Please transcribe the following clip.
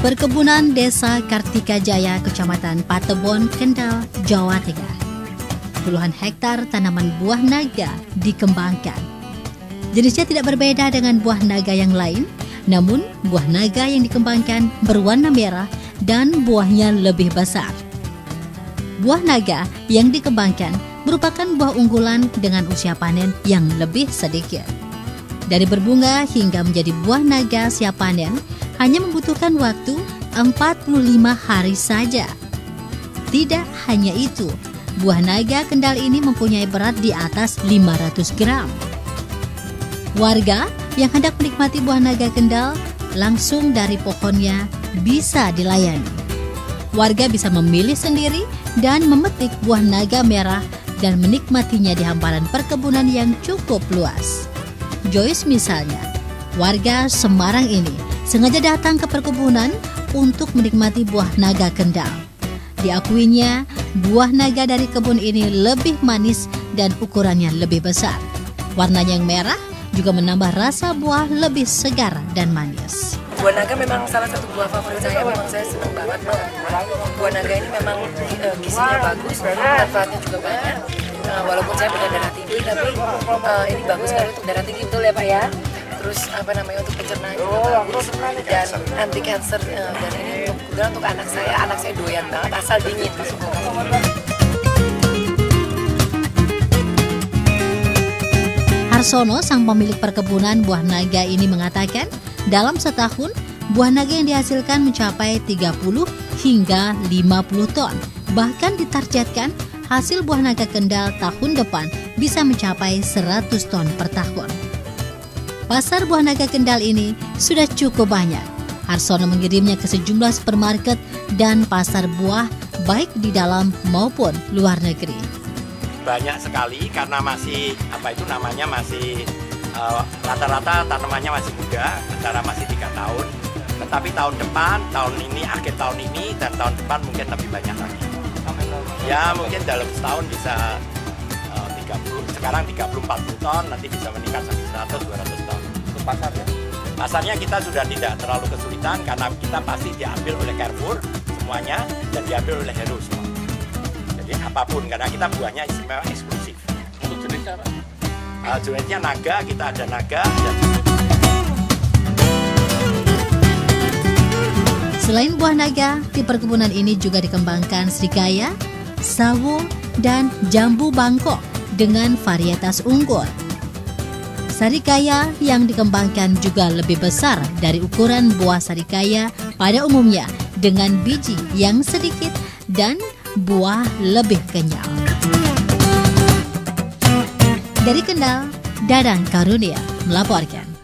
Perkebunan Desa Kartika Jaya, Kecamatan Patebon, Kendal, Jawa Tengah. Puluhan hektar tanaman buah naga dikembangkan. Jenisnya tidak berbeda dengan buah naga yang lain, namun buah naga yang dikembangkan berwarna merah dan buahnya lebih besar. Buah naga yang dikembangkan merupakan buah unggulan dengan usia panen yang lebih sedikit. Dari berbunga hingga menjadi buah naga siap panen hanya membutuhkan waktu 45 hari saja. Tidak hanya itu, buah naga Kendal ini mempunyai berat di atas 500 gram. Warga yang hendak menikmati buah naga Kendal langsung dari pohonnya bisa dilayani. Warga bisa memilih sendiri dan memetik buah naga merah dan menikmatinya di hamparan perkebunan yang cukup luas. Joyce misalnya, warga Semarang ini sengaja datang ke perkebunan untuk menikmati buah naga Kendal. Diakuinya, buah naga dari kebun ini lebih manis dan ukurannya lebih besar. Warnanya yang merah juga menambah rasa buah lebih segar dan manis. Buah naga memang salah satu buah favorit saya, memang saya senang banget. Buah naga ini memang gizinya bagus, manfaatnya juga banyak. Walaupun saya punya darah tinggi, tapi ini bagus sekali untuk darah tinggi, betul ya Pak ya? Terus untuk pencernaan juga bagus dan anti cancer, dan ini untuk anak saya doyan banget asal dingin masuk ke kasur. Harsono, sang pemilik perkebunan buah naga ini mengatakan, dalam setahun buah naga yang dihasilkan mencapai 30 hingga 50 ton. Bahkan ditargetkan hasil buah naga Kendal tahun depan bisa mencapai 100 ton per tahun. Pasar buah naga Kendal ini sudah cukup banyak. Harsono mengirimnya ke sejumlah supermarket dan pasar buah baik di dalam maupun luar negeri. Banyak sekali karena masih rata-rata tanamannya masih muda, antara masih 3 tahun. Tetapi tahun depan, akhir tahun ini dan tahun depan mungkin lebih banyak lagi. Ya mungkin dalam setahun bisa 30, sekarang 30-40 ton, nanti bisa meningkat sampai 100-200 ton. Untuk pasarnya? Pasarnya kita sudah tidak terlalu kesulitan karena kita pasti diambil oleh Carrefour semuanya dan diambil oleh Hero semua. Jadi apapun, karena kita buahnya istimewa eksklusif. Untuk jenisnya apa? Jenisnya naga, kita ada naga. Selain buah naga, di perkebunan ini juga dikembangkan serikaya, sawo, dan jambu Bangkok dengan varietas unggul. Sarikaya yang dikembangkan juga lebih besar dari ukuran buah sarikaya pada umumnya dengan biji yang sedikit dan buah lebih kenyal. Dari Kendal, Dadang Karunia melaporkan.